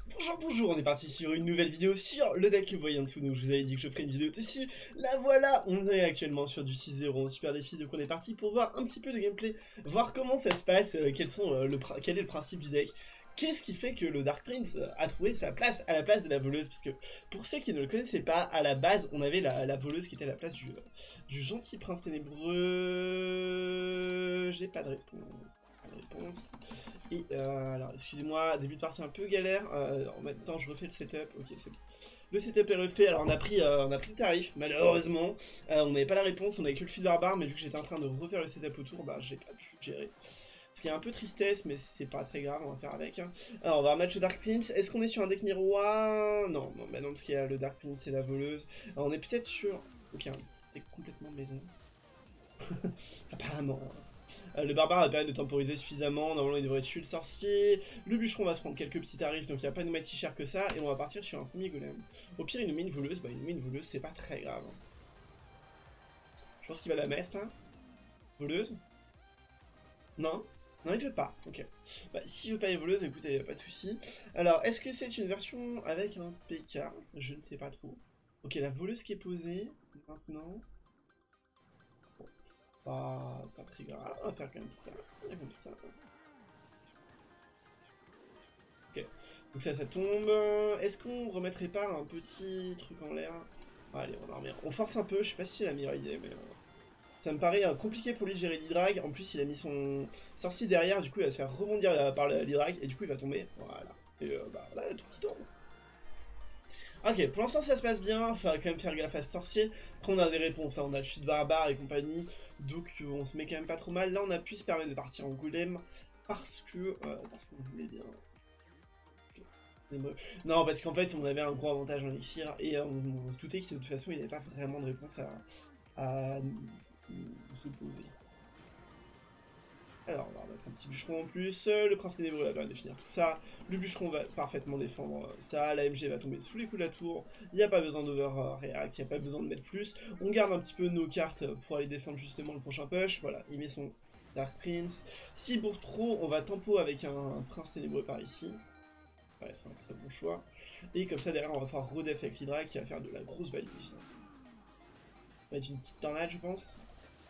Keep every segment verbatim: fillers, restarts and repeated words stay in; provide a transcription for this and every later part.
Bonjour, bonjour, on est parti sur une nouvelle vidéo sur le deck que vous voyez en dessous, donc je vous avais dit que je ferais une vidéo dessus. La voilà, on est actuellement sur du six zéro, super défi, donc on est parti pour voir un petit peu de gameplay, voir comment ça se passe, euh, quels sont, euh, le quel est le principe du deck, qu'est-ce qui fait que le Dark Prince euh, a trouvé sa place à la place de la voleuse, parce que pour ceux qui ne le connaissaient pas, à la base, on avait la, la voleuse qui était à la place du, euh, du gentil prince ténébreux... J'ai pas de réponse. Pas de réponse. Et euh, alors, excusez-moi, début de partie un peu galère. Euh, en même temps, je refais le setup. Ok, c'est bon. Le setup est refait. Alors, on a pris, euh, on a pris le tarif, malheureusement. Euh, on n'avait pas la réponse, on avait que le fil barbare. Mais vu que j'étais en train de refaire le setup autour, bah, j'ai pas pu gérer. Ce qui est un peu tristesse, mais c'est pas très grave, on va faire avec. Hein. Alors, on va remettre le Dark Prince. Est-ce qu'on est sur un deck miroir? Non, non, bah non, parce qu'il y a le Dark Prince et la voleuse. Alors, on est peut-être sur. Ok, un deck complètement maison. Apparemment. Euh, le barbare a permis de temporiser suffisamment, normalement il devrait tuer le sorcier. Le bûcheron va se prendre quelques petits tarifs, donc il va pas nous mettre si cher que ça, et on va partir sur un premier golem. Au pire il nous met une voleuse, bah il nous met une voleuse, c'est pas très grave. Je pense qu'il va la mettre là. Voleuse? Non? Non, il veut pas, ok. Bah, s'il veut pas les voleuses, écoutez, pas de soucis. Alors, est-ce que c'est une version avec un P K? Je ne sais pas trop. Ok, la voleuse qui est posée, maintenant. Pas, pas très grave, on va faire comme ça, comme ça. Ok, donc ça, ça tombe. Est-ce qu'on remettrait pas un petit truc en l'air? Allez, on va dormir. On force un peu, je sais pas si c'est la meilleure idée, mais... Euh, ça me paraît euh, compliqué pour lui de gérer l'hydrag. En plus, il a mis son sorcier derrière, du coup, il va se faire rebondir là, par l'hydrag, et du coup, il va tomber. Voilà. Et euh, bah, là, tout qui tombe. Ok, pour l'instant ça se passe bien, il faut quand même faire gaffe à ce sorcier. Après on a des réponses, hein. On a le chute barbare et compagnie, donc euh, on se met quand même pas trop mal. Là on a pu se permettre de partir en golem, parce que... Euh, parce qu'on voulait bien... Okay. Non, parce qu'en fait on avait un gros avantage en élixir, et euh, on, on se doutait que de toute façon il n'y avait pas vraiment de réponse à, à nous opposer. Alors, on va remettre un petit bûcheron en plus. Le prince ténébreux va permettre de finir tout ça. Le bûcheron va parfaitement défendre ça. La M G va tomber sous les coups de la tour. Il n'y a pas besoin d'overreact, il n'y a pas besoin de mettre plus. On garde un petit peu nos cartes pour aller défendre justement le prochain push. Voilà, il met son Dark Prince. Si pour trop, on va tempo avec un prince ténébreux par ici. Ça va être un très bon choix. Et comme ça, derrière, on va faire redef avec l'Hydra qui va faire de la grosse value ici. On va mettre une petite tornade, je pense.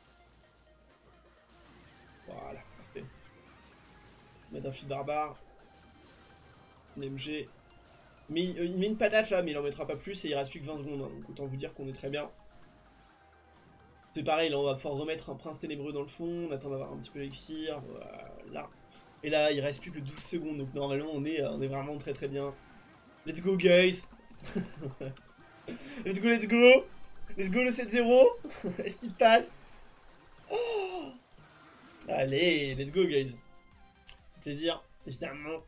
Voilà. Mettre un fil barbare. Une M G. Mais il, il met une patate là, mais il en mettra pas plus et il reste plus que vingt secondes. Hein, donc autant vous dire qu'on est très bien. C'est pareil, là on va pouvoir remettre un prince ténébreux dans le fond. On attend d'avoir un petit peu d'élixir. Voilà. Et là il reste plus que douze secondes. Donc normalement on est, on est vraiment très très bien. Let's go guys. Let's go, let's go. Let's go le sept zéro. Est-ce qu'il passe? Oh, allez, let's go guys. C'est plaisir, évidemment.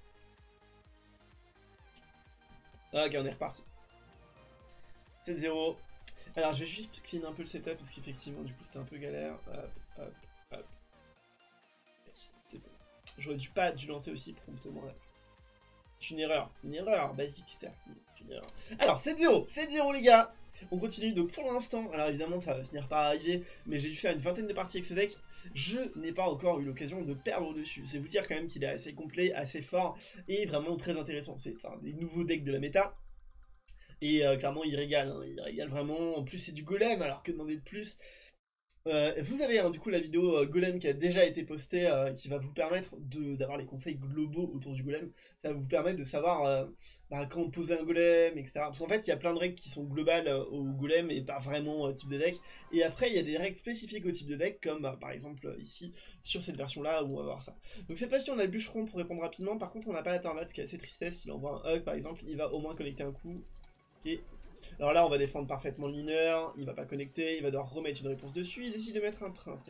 Ok, on est reparti. sept zéro. Alors, je vais juste clean un peu le setup parce qu'effectivement, du coup, c'était un peu galère. Hop, hop, hop. C'est bon. J'aurais dû pas dû lancer aussi promptement la partie. C'est une erreur. Une erreur basique, certes. Une erreur. Alors, sept zéro. sept zéro, les gars. On continue. Donc, pour l'instant, alors évidemment, ça va finir par arriver. Mais j'ai dû faire une vingtaine de parties avec ce deck. Je n'ai pas encore eu l'occasion de perdre dessus. C'est vous dire quand même qu'il est assez complet, assez fort et vraiment très intéressant. C'est un des nouveaux decks de la méta. Et euh, clairement, il régale, hein, il régale vraiment. En plus, c'est du golem, alors que demander de plus. Euh, vous avez hein, du coup la vidéo euh, golem qui a déjà été postée, euh, qui va vous permettre d'avoir les conseils globaux autour du golem. Ça va vous permettre de savoir euh, bah, quand poser un golem, et cetera. Parce qu'en fait, il y a plein de règles qui sont globales euh, au golem et pas vraiment euh, type de deck. Et après, il y a des règles spécifiques au type de deck, comme bah, par exemple euh, ici, sur cette version-là, où on va voir ça. Donc cette fois-ci, on a le bûcheron pour répondre rapidement. Par contre, on n'a pas la tornade, ce qui est assez tristesse. S'il envoie un hug, par exemple, il va au moins connecter un coup. Et alors là, on va défendre parfaitement le mineur, il va pas connecter, il va devoir remettre une réponse dessus, il décide de mettre un prince.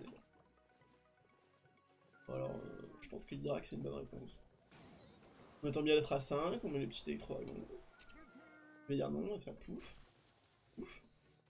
Alors, euh, je pense que l'Hydra, c'est une bonne réponse. On attend bien d'être à cinq, on met les petits électro-dragons. Je vais dire non, on va faire pouf. Pouf.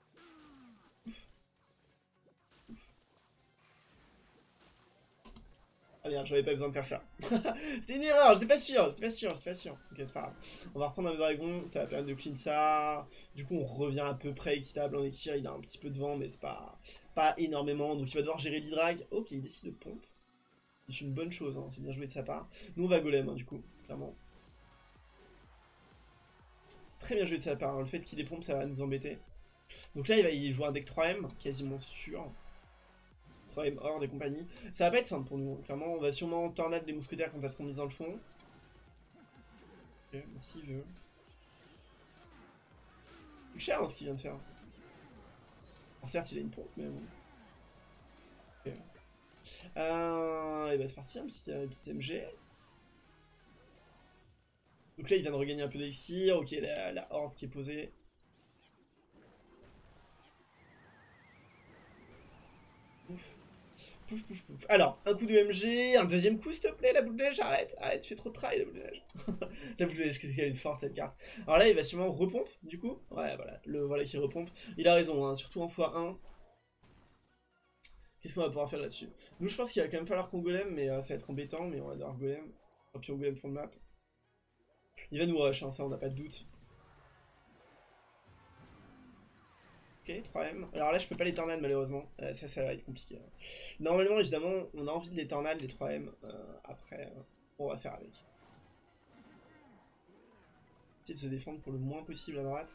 Ah merde, j'avais pas besoin de faire ça. C'était une erreur, j'étais pas sûr, j'étais pas sûr, j'étais pas sûr. Ok, c'est pas grave. On va reprendre un dragon, ça va permettre de clean ça. Du coup, on revient à peu près équitable en équilibre, il a un petit peu de vent, mais c'est pas, pas énormément. Donc il va devoir gérer l'hydrag. Ok, il décide de pompe. C'est une bonne chose, hein. C'est bien joué de sa part. Nous, on va golem, hein, du coup, clairement. Très bien joué de sa part, hein. Le fait qu'il ait pompe, ça va nous embêter. Donc là, il va y jouer un deck trois M, quasiment sûr. trois M hors des compagnies. Ça va pas être simple pour nous, hein. Clairement, on va sûrement tornade les mousquetaires quand elles seront mises dans le fond. Ok, s'il veut. C'est cher hein, ce qu'il vient de faire. Alors certes, il a une pompe, mais bon. Okay. Euh, et bah c'est parti, un petit, un petit M G. Donc là, il vient de regagner un peu d'élixir. Ok, la, la horde qui est posée. Ouf. Pouf, pouf, pouf. Alors, un coup de M G, un deuxième coup, s'il te plaît, la boule de neige, arrête, arrête, tu fais trop de travail, la boule de neige. La boule de neige, qu'est-ce qu'elle est forte, cette carte. Alors là, il va sûrement repompe, du coup. Ouais, voilà, le voilà qui repompe. Il a raison, hein, surtout en fois un. Qu'est-ce qu'on va pouvoir faire là-dessus? Nous, je pense qu'il va quand même falloir qu'on golem, mais euh, ça va être embêtant, mais on va devoir golem. Et puis on golem fond de map. Il va nous rush, hein, ça, on n'a pas de doute. Ok, trois M. Alors là, je peux pas les tornades malheureusement. Euh, ça, ça va être compliqué. Normalement, évidemment, on a envie de les tornades, les trois M. Euh, après, euh, on va faire avec. Essayer de se défendre pour le moins possible à droite.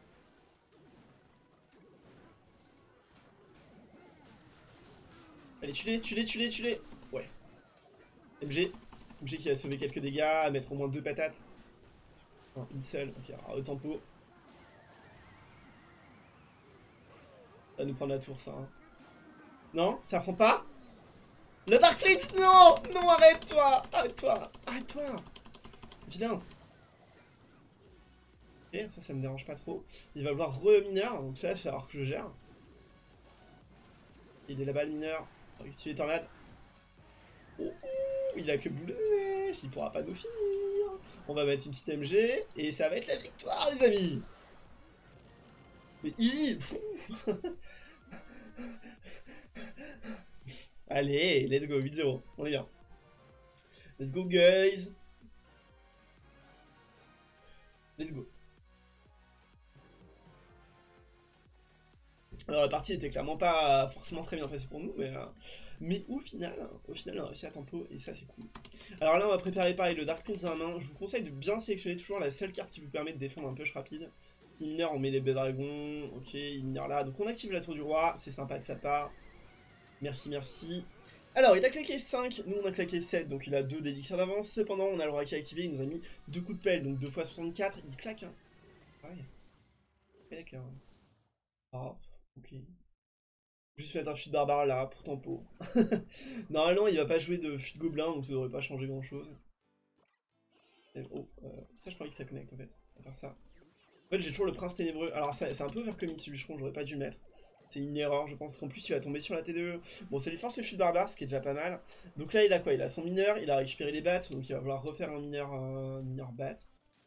Allez, tue-les, tue-les, tue-les, tue-les. Ouais. M G. M G qui a sauvé quelques dégâts, à mettre au moins deux patates. Non, une seule. Ok, alors au tempo. Ça va nous prendre la tour, ça. Hein. Non, ça prend pas. Le Dark Fritz, non. Non, arrête-toi. Arrête-toi. Arrête-toi. Vilain. Ok, ça, ça me dérange pas trop. Il va vouloir re-mineur, donc ça, il va falloir que je gère. Il est là-bas, le mineur. Tu es tornade. Oh, il a que boule de neige, il pourra pas nous finir. On va mettre une petite M G, et ça va être la victoire, les amis. Mais easy. Allez, let's go, huit zéro, on est bien. Let's go, guys. Let's go. Alors la partie était clairement pas forcément très bien passée pour nous, mais, euh, mais au final, au final on a réussi à tempo et ça c'est cool. Alors là on va préparer pareil le Dark Prince dans la main. Je vous conseille de bien sélectionner toujours la seule carte qui vous permet de défendre un push rapide. Si mineur on met les Bédragons, ok il mineur là. Donc on active la tour du roi, c'est sympa de sa part. Merci merci. Alors il a claqué cinq, nous on a claqué sept, donc il a deux d'élixir d'avance. Cependant on a le roi qui est activé, il nous a mis deux coups de pelle, donc deux fois soixante-quatre, il claque hein. Ouais. Claque hein. Ah, ok. Juste mettre un fuite barbare là pour tempo. Normalement il va pas jouer de fuite gobelin donc ça devrait pas changer grand chose. Oh, euh, ça je croyais que ça connecte en fait. On va faire ça. En fait j'ai toujours le prince ténébreux. Alors c'est un peu overcommit ce bûcheron, j'aurais pas dû le mettre. C'est une erreur, je pense qu'en plus il va tomber sur la T deux. Bon ça lui force le fuite barbare, ce qui est déjà pas mal. Donc là il a quoi? Il a son mineur, il a récupéré les bats, donc il va vouloir refaire un mineur, euh, mineur bat.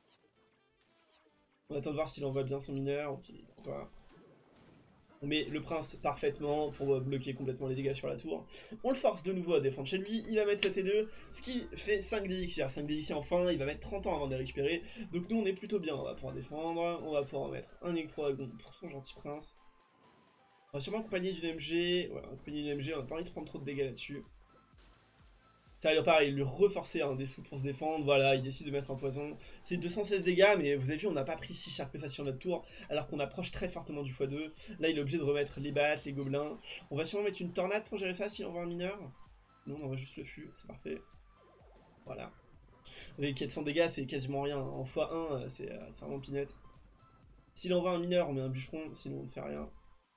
On attend de voir s'il envoie bien son mineur. Ok, il envoie. On met le prince parfaitement pour bloquer complètement les dégâts sur la tour. On le force de nouveau à défendre chez lui. Il va mettre sa T deux, ce qui fait cinq d'élixir. cinq d'élixir enfin, il va mettre trente ans avant de les récupérer. Donc nous on est plutôt bien, on va pouvoir défendre. On va pouvoir mettre un électro-dragon pour son gentil prince. On va sûrement accompagner d'une M G. Voilà, accompagner d'une M G, on n'a pas envie de se prendre trop de dégâts là-dessus. Ça va pareil, lui reforcer un des sous pour se défendre, voilà, il décide de mettre un poison. C'est deux cent seize dégâts, mais vous avez vu, on n'a pas pris si cher que ça sur notre tour, alors qu'on approche très fortement du fois deux. Là, il est obligé de remettre les battes, les gobelins. On va sûrement mettre une tornade pour gérer ça s'il envoie un mineur. Non, on envoie juste le fût, c'est parfait. Voilà. Avec quatre cents dégâts, c'est quasiment rien. En fois un, c'est euh, vraiment peanut. S'il envoie un mineur, on met un bûcheron, sinon on ne fait rien.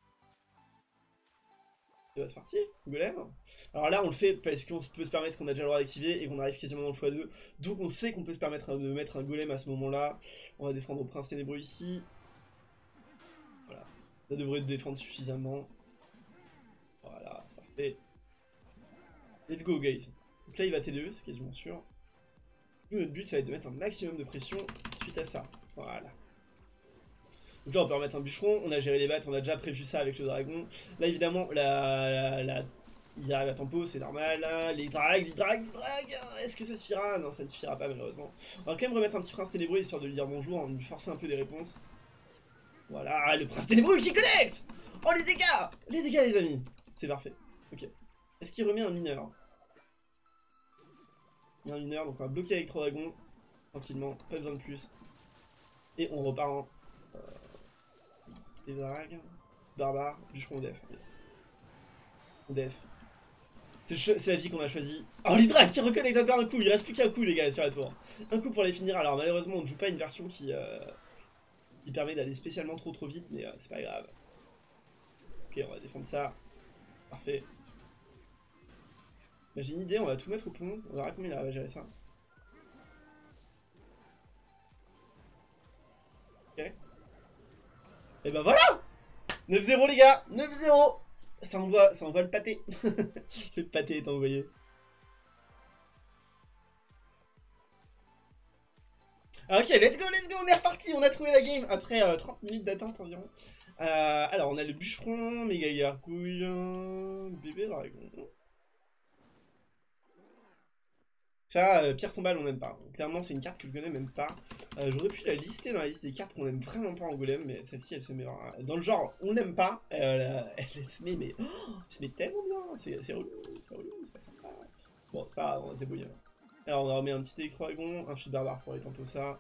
C'est parti, golem. Alors là on le fait parce qu'on peut se permettre qu'on a déjà le droit d'activer et qu'on arrive quasiment dans le fois deux. Donc on sait qu'on peut se permettre de mettre un golem à ce moment là. On va défendre au prince ténébreux ici. Voilà. Ça devrait défendre suffisamment. Voilà, c'est parfait. Let's go guys. Donc là il va T deux, c'est quasiment sûr. Nous notre but ça va être de mettre un maximum de pression suite à ça. Voilà. Donc là on peut remettre un bûcheron, on a géré les battes, on a déjà prévu ça avec le dragon. Là évidemment la, la, la il arrive à tempo, c'est normal. Là. Les drags, les drags, les drags. Est-ce que ça suffira? Non, ça ne suffira pas malheureusement. On va quand même remettre un petit prince ténébreux histoire de lui dire bonjour, de lui forcer un peu des réponses. Voilà, le prince ténébreux qui connecte. Oh les dégâts. Les dégâts les amis. C'est parfait. Ok. Est-ce qu'il remet un mineur? Il y a un mineur, donc on va bloquer Electro Dragon. Tranquillement, pas besoin de plus. Et on repart en... Euh, des dragues, barbare, bûcheron au def. Au def. C'est la vie qu'on a choisie. Oh, l'Hydra qui reconnecte encore un coup. Il reste plus qu'un coup, les gars, sur la tour. Un coup pour les finir. Alors, malheureusement, on ne joue pas une version qui, euh, qui permet d'aller spécialement trop trop vite, mais euh, c'est pas grave. Ok, on va défendre ça. Parfait. Bah, j'ai une idée, on va tout mettre au pont. On verra combien il arrive à gérer ça. Ok. Et bah voilà, neuf zéro, les gars. Neuf zéro. Ça envoie, ça envoie le pâté. Le pâté est envoyé. Ok, let's go, let's go, on est reparti, on a trouvé la game après euh, trente minutes d'attente environ. Euh, alors, on a le bûcheron, méga gargouille, bébé dragon. Ça, euh, pierre tombale, on n'aime pas. Clairement, c'est une carte que le golem n'aime pas. Euh, J'aurais pu la lister dans la liste des cartes qu'on aime vraiment pas en golem, mais celle-ci, elle se met dans le genre, on n'aime pas. Euh, elle, elle se met, mais oh, elle se met tellement bien. C'est relou, c'est relou, c'est pas sympa. Bon, c'est pas grave, on va se débrouiller. Alors, on remet un petit électro-dragon, un fil barbare pour aller tempo ça.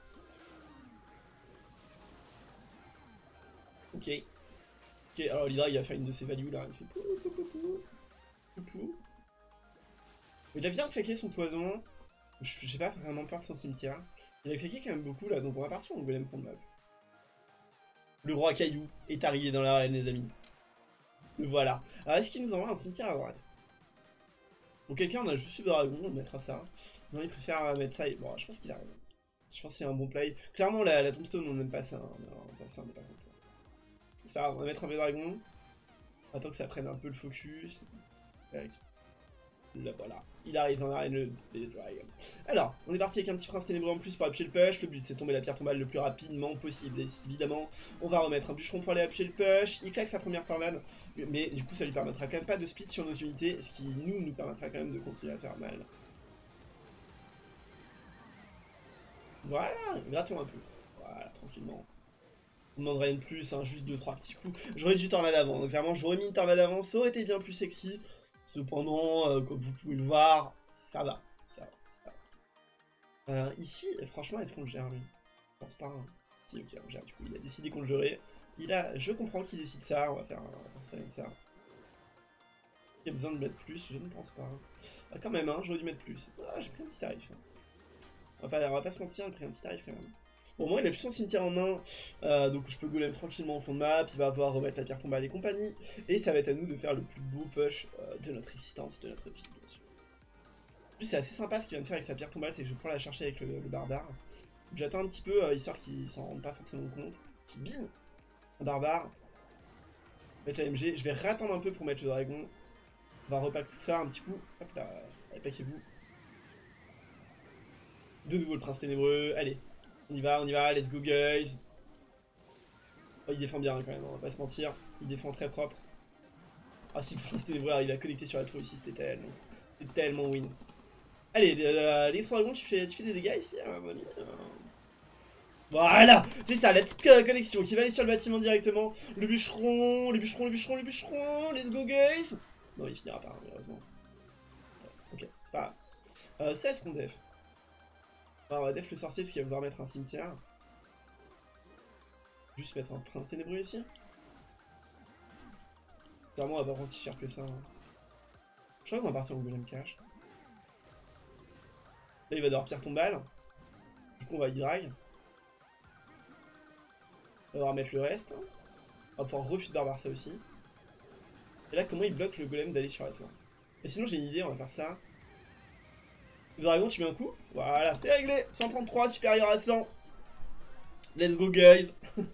Ok. Ok, alors l'Hydra il va faire une de ses values là, il fait pou pou pou pou pou pou. Il a bien claqué son poison, j'ai pas vraiment peur de son cimetière. Il a claqué quand même beaucoup là, donc on va partir en golem fond de map. Le roi caillou est arrivé dans l'arène les amis. Le voilà. Alors est-ce qu'il nous envoie un cimetière à droite? Bon, quelqu'un on a juste eu dragon, on mettra ça. Non, il préfère mettre ça et... Bon, je pense qu'il arrive. Je pense que c'est un bon play. Clairement la, la tombstone on n'aime pas ça, hein. Non, on n'aime pas ça, on n'est pas content. C'est pas grave, on va mettre un V-Dragon. Attends que ça prenne un peu le focus. Là, voilà, il arrive dans l'arène des Dragons. Alors, on est parti avec un petit prince ténébreux en plus pour appuyer le push. Le but c'est de tomber la pierre tombale le plus rapidement possible. Et évidemment, on va remettre un bûcheron pour aller appuyer le push. Il claque sa première tornade, mais du coup ça lui permettra quand même pas de speed sur nos unités, ce qui nous, nous permettra quand même de continuer à faire mal. Voilà, grattons un peu. Voilà, tranquillement. On demanderait une plus, hein, juste deux trois petits coups. J'aurais dû tornade avant, donc clairement j'aurais mis une tornade avant, ça aurait été bien plus sexy. Cependant, euh, comme vous pouvez le voir, ça va, ça va, ça va. Euh, ici, franchement, est-ce qu'on le gère lui? Je pense pas. Hein. Si, ok, on le gère du coup. Il a décidé qu'on le gérait. Il a, je comprends qu'il décide ça. On va faire, on va faire ça comme ça. Il y a besoin de mettre plus, je ne pense pas. Ah, quand même, hein, j'aurais dû mettre plus. Ah, j'ai pris un petit tarif. Hein. On, va pas, on va pas se mentir, j'ai pris un petit tarif quand même. Bon, moi, il a plus son cimetière en main, euh, donc je peux golem tranquillement au fond de map, il va pouvoir remettre la pierre tombale et compagnie, et ça va être à nous de faire le plus beau push euh, de notre existence, de notre vie, bien sûr. En plus, c'est assez sympa ce qu'il vient de faire avec sa pierre tombale, c'est que je vais pouvoir la chercher avec le, le barbare. J'attends un petit peu, euh, histoire qu'il s'en rende pas forcément compte. Puis bim, un barbare, mettre la M G, je vais réattendre un peu pour mettre le dragon. On va repack tout ça un petit coup, hop là, allez, paquez-vous. De nouveau le prince ténébreux, allez. On y va, on y va, let's go guys. Oh, il défend bien quand même, on va pas se mentir. Il défend très propre. Ah si le prince ténébreux il a connecté sur la tour ici, c'était tellement, c'était tellement win. Allez, euh, les trois dragons, tu fais, tu fais des dégâts ici, hein, mamie. Voilà, c'est ça, la petite connexion qui va aller sur le bâtiment directement. Le bûcheron, le bûcheron, le bûcheron, le bûcheron, let's go guys. Non, il finira pas, malheureusement. Ok, c'est pas grave. Euh, seize qu'on def. Alors, on va def le sorcier parce qu'il va vouloir mettre un cimetière. Juste mettre un prince ténébreux ici. Clairement, on va pas prendre si cher que ça. Hein. Je crois qu'on va partir au golem cash. Là, il va devoir pierre tombale. Du coup, on va y drag. On va devoir mettre le reste. On va pouvoir refus de barbare ça aussi. Et là, comment il bloque le golem d'aller sur la tour? Et sinon, j'ai une idée, on va faire ça. Le dragon, tu mets un coup. Voilà, c'est réglé. cent trente-trois, supérieur à cent. Let's go, guys.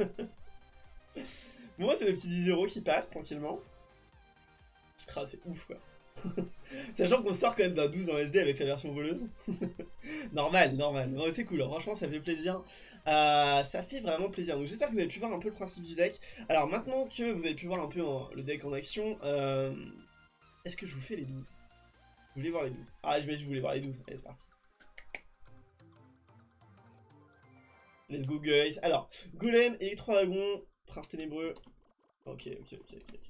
Bon, c'est le petit dix zéro qui passe tranquillement. Ah, c'est ouf, quoi. Sachant qu'on sort quand même d'un douze en S D avec la version voleuse. Normal, normal. Bon, c'est cool, franchement, ça fait plaisir. Euh, ça fait vraiment plaisir. Donc, j'espère que vous avez pu voir un peu le principe du deck. Alors, maintenant que vous avez pu voir un peu en, le deck en action, euh, est-ce que je vous fais les douze? Vous voulez voir les douze? Ah, j'imagine que vous voulez voir les douze. Allez, c'est parti. Let's go, guys. Alors, Golem, Électro-Dragon, Prince Ténébreux. Ok, ok, ok, ok. ok.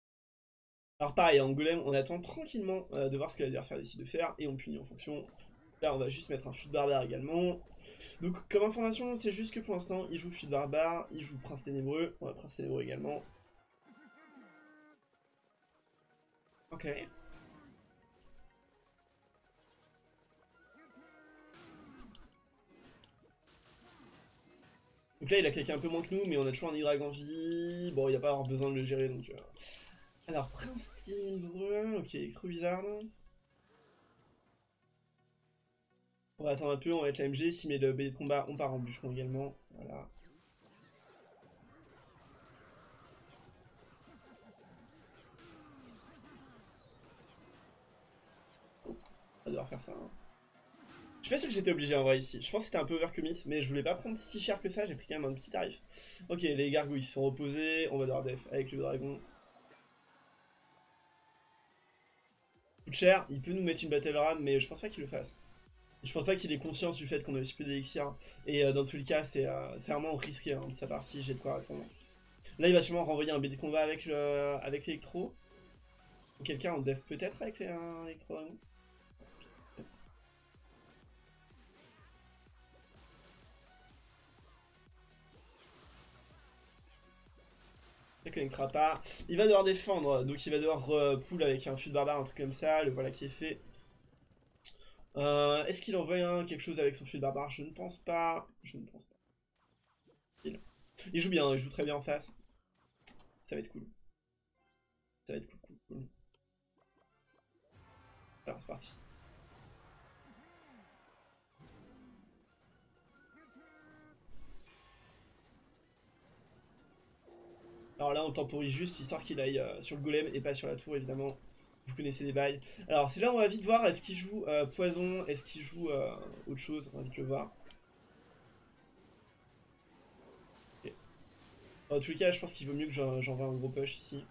Alors pareil, en golem, on attend tranquillement euh, de voir ce que l'adversaire décide de faire et on punit en fonction. Là, on va juste mettre un fût de barbare également. Donc, comme information, c'est juste que pour l'instant, il joue fût de barbare, il joue prince ténébreux. On va prince ténébreux également. Ok. Donc là, il a claqué un peu moins que nous, mais on a toujours un Hydrag en vie. Bon, il n'y a pas à avoir besoin de le gérer, donc... Euh... Alors, prince ténébreux, ok, électro bizarre. On va attendre un peu, on va mettre la M G, s'il met le B D de combat, on part en bûcheron également. Voilà. On va devoir faire ça. Hein. Je suis pas sûr que j'étais obligé en vrai ici. Je pense que c'était un peu overcommit, mais je voulais pas prendre si cher que ça, j'ai pris quand même un petit tarif. Ok, les gargouilles sont reposés, on va devoir def avec le dragon. Coûte cher, il peut nous mettre une battle ram, mais je pense pas qu'il le fasse. Je pense pas qu'il ait conscience du fait qu'on a aussi peu d'élixir. Et euh, dans tous les cas, c'est euh, vraiment risqué hein, de sa part si j'ai de quoi répondre. Là, il va sûrement renvoyer un B D de combat avec l'électro. Avec quelqu'un en def peut-être avec un électro dragon. Ça connectera pas. Il va devoir défendre, donc il va devoir euh, pull avec un fût de barbare, un truc comme ça. Le voilà qui est fait. Euh, Est-ce qu'il envoie un, quelque chose avec son fût de barbare? Je ne pense pas. Je ne pense pas. Il, il joue bien, il joue très bien en face. Ça va être cool. Ça va être cool, cool, cool. Alors, c'est parti. Alors là, on temporise juste, histoire qu'il aille euh, sur le golem et pas sur la tour, évidemment. Vous connaissez les bails. Alors, c'est là où on va vite voir, est-ce qu'il joue euh, poison, est-ce qu'il joue euh, autre chose? On va vite le voir. Okay. Dans tous les cas, je pense qu'il vaut mieux que j'envoie un gros push ici.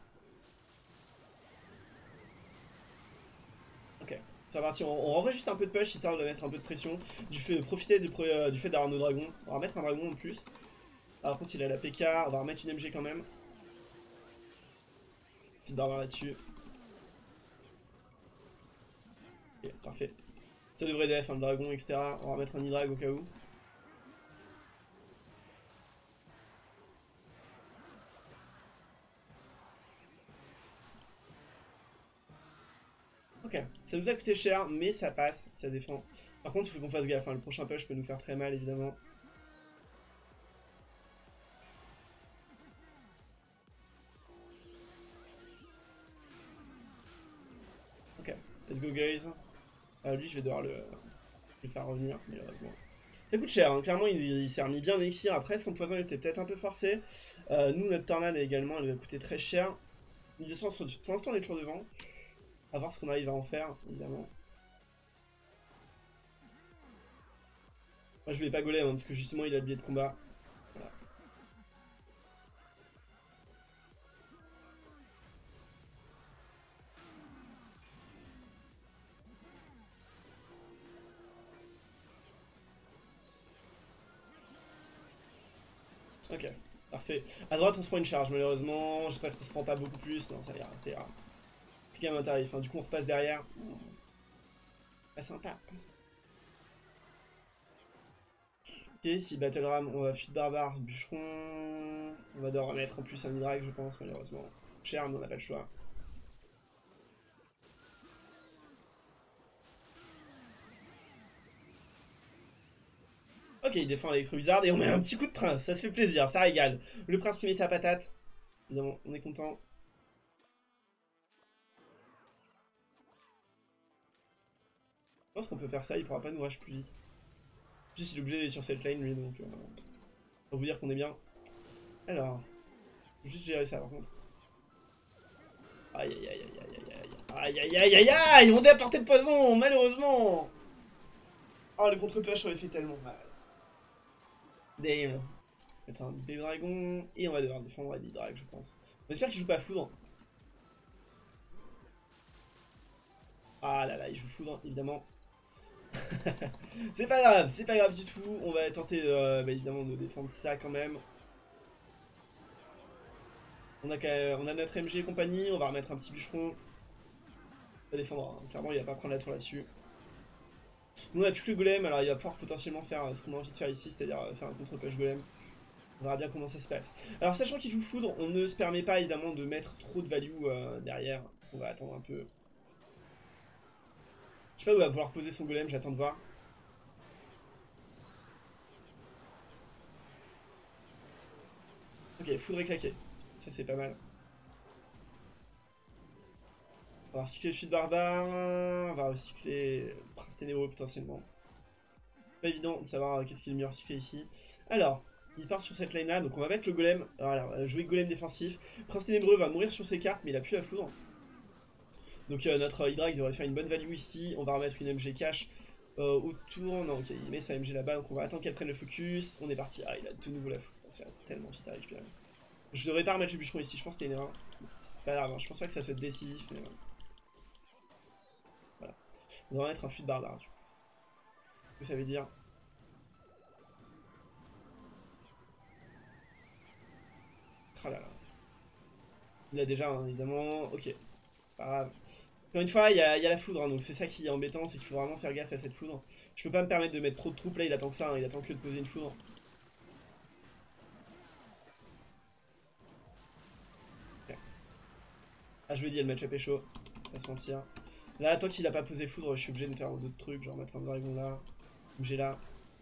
Ok, ça va partir. On, on renvoie juste un peu de push, histoire de mettre un peu de pression. Du fait, profiter du, du fait d'avoir nos dragons. On va remettre un dragon en plus. Alors, par contre, il a la P K, on va remettre une M G quand même. Petite barbare là-dessus. Ok, parfait. Ça devrait def, un hein, dragon, et cetera. On va remettre un Hydrag au cas où. Ok, ça nous a coûté cher, mais ça passe, ça défend. Par contre, il faut qu'on fasse gaffe, hein. Le prochain push peut nous faire très mal, évidemment. Ok, let's go guys. Euh, lui, je vais devoir le, le faire revenir, malheureusement. Ça coûte cher, hein. Clairement, il, il s'est remis bien d'élixir. Après, son poison était peut-être un peu forcé. Euh, nous, notre tornade également, elle va coûter très cher. Pour l'instant, on est toujours devant. À voir ce qu'on arrive à en faire, évidemment. Moi, je vais pas golem, hein, parce que justement, il a le billet de combat. Voilà. Ok, parfait. À droite, on se prend une charge, malheureusement. J'espère qu'on se prend pas beaucoup plus. Non, ça ira, ça ira. C'est quand même un tarif. Hein. Du coup, on repasse derrière. Pas sympa. Pas sympa. Ok, si Battle Ram, on va Fuite Barbare, Bûcheron. On va devoir remettre en plus un Hydrag, je pense, malheureusement. C'est cher, mais on n'a pas le choix. Ok, il défend l'électro-bizarre et on met un petit coup de prince. Ça se fait plaisir, ça régale. Le prince qui met sa patate. Évidemment, on est content. Je pense qu'on peut faire ça, il pourra pas nous rush plus vite. Juste, il est obligé d'aller sur cette lane, lui, donc... Euh, pour vous dire qu'on est bien. Alors... Faut juste gérer ça, par contre. Aïe, aïe, aïe, aïe, aïe, aïe, aïe, aïe, aïe, aïe, aïe, on est à portée de poison, malheureusement. Oh, le contre-push aurait fait tellement mal. Damn. On va mettre un bébé dragon, et on va devoir défendre la drag, je pense. On espère qu'il joue pas foudre. Ah là là, il joue foudre, évidemment. C'est pas grave, c'est pas grave du tout. On va tenter euh, bah, évidemment de défendre ça quand même. On a, on a notre M G et compagnie, on va remettre un petit bûcheron. On va défendre, hein. Clairement il va pas prendre la tour là-dessus. Nous on a plus que le golem, alors il va pouvoir potentiellement faire ce qu'on a envie de faire ici, c'est-à-dire faire un contre-push golem. On verra bien comment ça se passe. Alors sachant qu'il joue foudre, on ne se permet pas évidemment de mettre trop de value euh, derrière. On va attendre un peu. Je sais pas où il va pouvoir poser son golem, j'attends de voir. Ok, foudre et claquer. Ça c'est pas mal. On va recycler le chute barbare. On va recycler Prince Ténébreux potentiellement. Pas évident de savoir qu'est-ce qui est le mieux recyclé ici. Alors, il part sur cette lane là, donc on va mettre le golem. Voilà, jouer golem défensif. Prince Ténébreux va mourir sur ses cartes, mais il a plus la foudre. Donc euh, notre Hydra il devrait faire une bonne value ici. On va remettre une M G cash euh, autour. Non, ok, il met sa M G là-bas, donc on va attendre qu'elle prenne le focus. On est parti. Ah, il a de nouveau la foudre. Ça va tellement vite à récupérer. Je devrais pas remettre le bûcheron ici, je pense que c'était une erreur. C'est pas grave, hein. Je pense pas que ça soit décisif, mais euh... voilà. On va remettre un fût de barbare du coup. Ce que ça veut dire. Ah là là. Il a déjà, hein, évidemment. Ok, c'est pas grave. Encore une fois, il y, y a la foudre, hein, donc c'est ça qui est embêtant, c'est qu'il faut vraiment faire gaffe à cette foudre. Je peux pas me permettre de mettre trop de troupes là, il attend que ça, hein, il attend que de poser une foudre. Okay. Ah, je lui ai dit, le match-up est chaud, pas se mentir. Là, tant qu'il a pas posé foudre, je suis obligé de faire d'autres trucs, genre mettre un dragon là, j'ai là.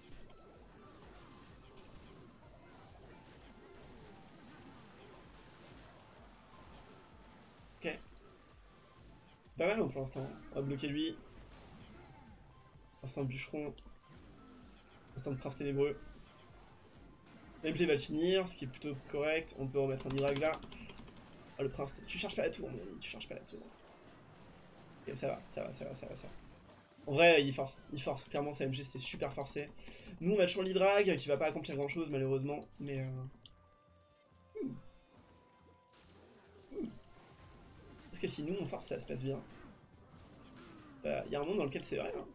Ok. Pas mal hein, pour l'instant. On va bloquer lui. Instant de bûcheron. Instant de prince ténébreux. M G va le finir, ce qui est plutôt correct. On peut remettre un Irag là. Oh, le prince, tu cherches pas la tour, mon ami, tu cherches pas la tour. Ok, ça va, ça va, ça va, ça va, ça va. En vrai, il force, il force. Clairement, sa M G c'était super forcé. Nous, on a toujours l'Hydrag qui va pas accomplir grand chose, malheureusement. Mais. Euh... Hmm. Hmm. Parce que si nous on force, ça se passe bien. Il bah, y a un monde dans lequel c'est vrai. Hein.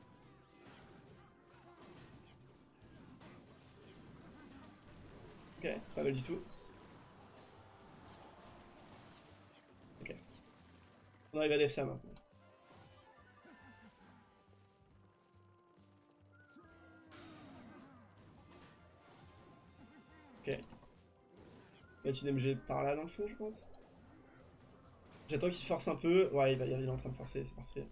Ok, c'est pas mal du tout. Ok. On arrive à def ça maintenant. Ok. Il va être une M G par là dans le fond, je pense. J'attends qu'il force un peu. Ouais, il, va, il est en train de forcer, c'est parfait.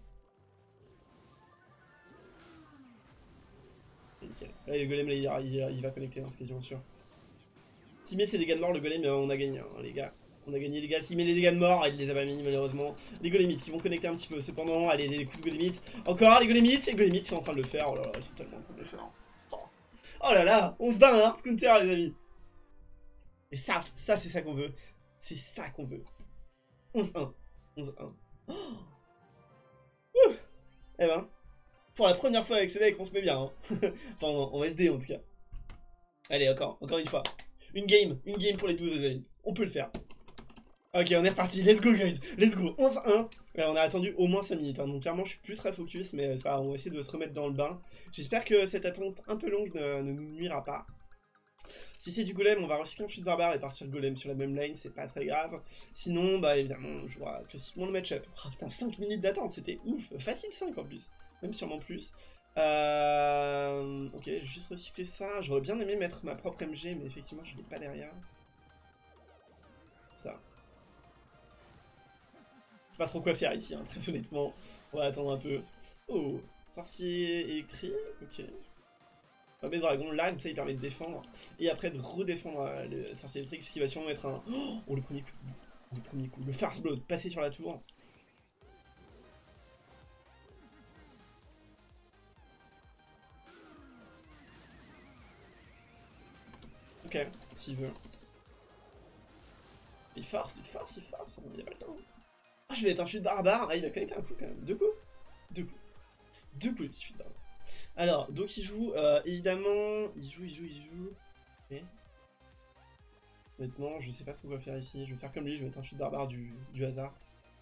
Okay, nickel. Là, le golem, là, il, il, il va connecter, hein, c'est quasiment sûr. S'il met ses dégâts de mort, le golem, on a gagné, hein, les gars. On a gagné, les gars. S'il met les dégâts de mort, il les a pas mis, malheureusement. Les golémites qui vont connecter un petit peu. Cependant, allez, les coups de golémites. Encore les golémites. Les golémites sont en train de le faire. Oh là là, ils sont tellement en train de le faire. Oh, oh là là, on bat un hard counter, les amis. Et ça, ça, c'est ça qu'on veut. C'est ça qu'on veut. onze un. onze un. Oh. Ouh. Eh ben, pour la première fois avec ce deck, on se met bien. Hein. Enfin, en, en S D en tout cas. Allez, encore, encore une fois. Une game, une game pour les douze, les amis. On peut le faire. Ok, on est reparti. Let's go, guys. Let's go. onze un. Ouais, on a attendu au moins cinq minutes. Hein. Donc, clairement, je suis plus très focus. Mais c'est pas grave, on va essayer de se remettre dans le bain. J'espère que cette attente un peu longue ne, ne nous nuira pas. Si c'est du golem, on va recycler un chute barbare et partir le golem sur la même lane, c'est pas très grave. Sinon, bah évidemment, on jouera classiquement le match-up. Oh putain, cinq minutes d'attente, c'était ouf. Facile cinq en plus, même sûrement plus. Euh... Ok, je vais juste recycler ça. J'aurais bien aimé mettre ma propre M G, mais effectivement, je l'ai pas derrière. Ça. Je sais pas trop quoi faire ici, hein, très honnêtement. On va attendre un peu. Oh, sorcier électrique, ok. Fameux dragon là, comme ça il permet de défendre. Et après de redéfendre euh, le sorcier électrique, ce qui va sûrement être un. Oh, le premier coup. Le premier coup. Le first blow, passer sur la tour. Ok, s'il veut. Il force, il force, il force. Il n'y a pas le temps. Ah, je vais être un chute barbare. Ah, il va connecter un coup quand même. Deux coups. Deux coups. Deux coups, le petit chute barbare. Alors, donc il joue, euh, évidemment. Il joue, il joue, il joue. Ok. Honnêtement, je sais pas trop quoi faire ici. Je vais faire comme lui, je vais mettre un chute barbare du, du hasard.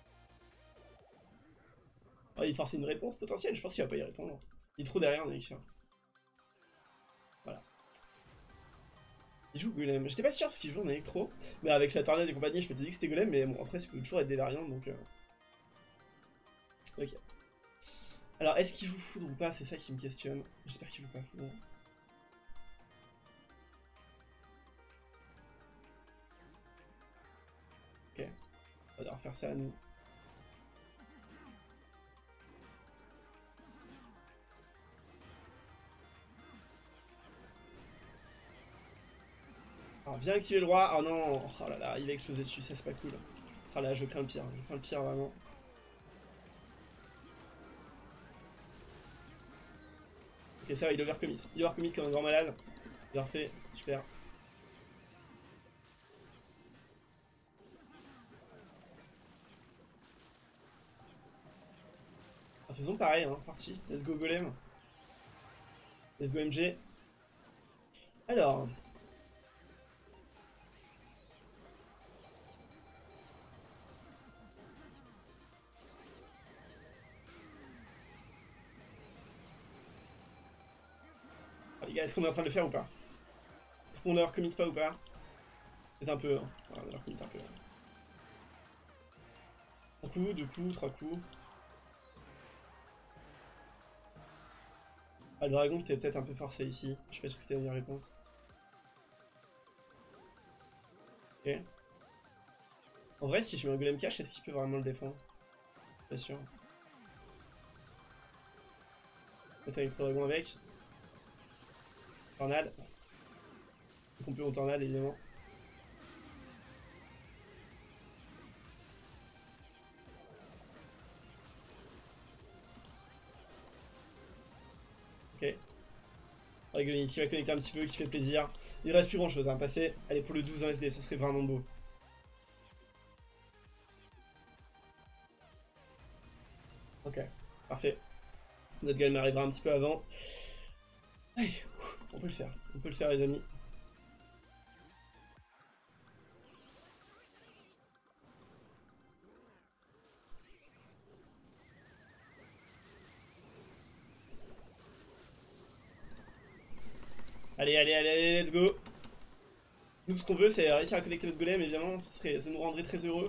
Oh, il force une réponse potentielle, je pense qu'il va pas y répondre. Il est trop derrière en élixir. Voilà. Il joue golem. J'étais pas sûr parce qu'il joue en électro. Mais avec la tornade et compagnie, je m'étais dit que c'était golem. Mais bon, après, ça peut toujours être des variantes donc. Euh... Ok. Alors, est-ce qu'il joue foudre ou pas? C'est ça qui me questionne. J'espère qu'il joue pas foudre. Ok. On va devoir faire ça à nous. Alors, viens activer le roi. Oh non. Oh là là, il va exploser dessus. Ça, c'est pas cool. Oh là, je crains le pire. Je crains le pire, vraiment. Ok, ça va, il overcommit. Il overcommit comme un grand malade. Bien fait. Super. Ah, faisons pareil, hein. Parti. Let's go golem. Let's go M G. Alors. Oh, les gars, est-ce qu'on est en train de le faire ou pas? Est-ce qu'on leur commit pas ou pas? C'est un peu. Hein. Voilà, on leur commit un peu. Un coup, deux coups, trois coups. Ah, le dragon qui était peut-être un peu forcé ici. Je suis pas sûr que c'était la meilleure réponse. Ok. En vrai, si je mets un golem cash, est-ce qu'il peut vraiment le défendre? Pas sûr. Peut-être un extra dragon avec. Tornade. Donc on peut en tornade évidemment. Ok. Dragonite qui va connecter un petit peu, qui fait plaisir. Il reste plus grand chose à hein, passer. Allez, pour le douze en S D, ça serait vraiment beau. Ok, parfait. Notre golem arrivera un petit peu avant. Allez, on peut le faire. On peut le faire, les amis. Allez, allez, allez, allez, let's go. Nous, ce qu'on veut, c'est réussir à connecter notre golem, évidemment. Ça, serait, ça nous rendrait très heureux.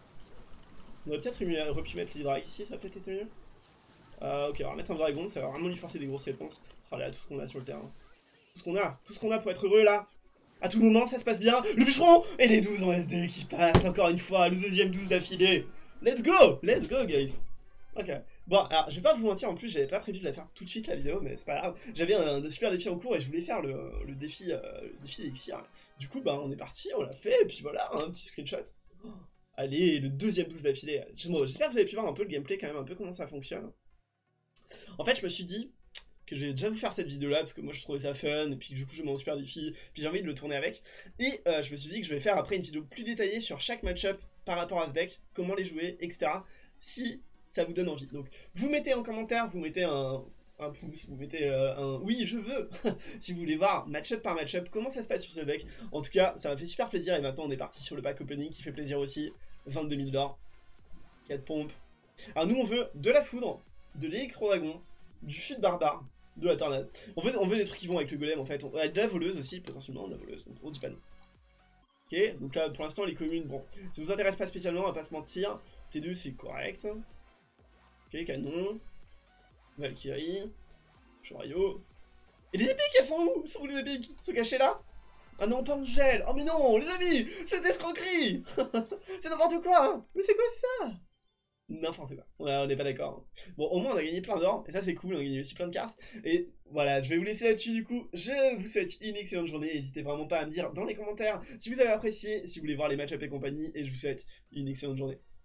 On aurait peut-être pu mettre l'hydrac ici, ça aurait peut-être été mieux. Euh, ok, on va mettre un dragon, ça va vraiment lui forcer des grosses réponses. Oh là, tout ce qu'on a sur le terrain. Tout ce qu'on a, tout ce qu'on a pour être heureux là. À tout moment, ça se passe bien. Le bûcheron et les douze en S D qui passent encore une fois, le deuxième douze d'affilée. Let's go, let's go, guys. Ok. Bon, alors, je vais pas vous mentir, en plus, j'avais pas prévu de la faire tout de suite, la vidéo, mais c'est pas grave. J'avais un, un super défi en cours et je voulais faire le, le défi euh, le défi d'Elixir. Du coup, bah, on est parti, on l'a fait, et puis voilà, un petit screenshot. Oh, allez, le deuxième douze d'affilée. J'espère que vous avez pu voir un peu le gameplay, quand même, un peu comment ça fonctionne. En fait, je me suis dit que je vais déjà vous faire cette vidéo là parce que moi je trouvais ça fun et puis du coup je mon super défi puis j'ai envie de le tourner avec et euh, je me suis dit que je vais faire après une vidéo plus détaillée sur chaque match-up par rapport à ce deck, comment les jouer, etc. si ça vous donne envie. Donc vous mettez en commentaire, vous mettez un, un pouce, vous mettez euh, un oui je veux si vous voulez voir match-up par match-up comment ça se passe sur ce deck. En tout cas ça m'a fait super plaisir et maintenant on est parti sur le pack opening qui fait plaisir aussi. Vingt-deux mille d'or, quatre pompes. Alors nous on veut de la foudre, de l'électro-dragon, du fut barbare, de la tornade. On veut, on veut des trucs qui vont avec le golem en fait. On a de la voleuse aussi, potentiellement, de la voleuse. On dit pas non. Ok, donc là pour l'instant les communes, bon, ça vous intéresse pas spécialement, on va pas se mentir. T deux c'est correct. Ok, canon. Valkyrie. Charaillot. Et les épiques, elles sont où? Elles sont où les épiques? Elles sont cachées là? Ah non, pas Angèle. Oh mais non, les amis, c'est des escroquerie. C'est n'importe quoi. Mais c'est quoi ça? N'importe quoi. Ouais, on n'est pas d'accord. Bon, au moins on a gagné plein d'or, et ça c'est cool, on a gagné aussi plein de cartes. Et voilà, je vais vous laisser là-dessus du coup. Je vous souhaite une excellente journée. N'hésitez vraiment pas à me dire dans les commentaires si vous avez apprécié, si vous voulez voir les match-up et compagnie, et je vous souhaite une excellente journée.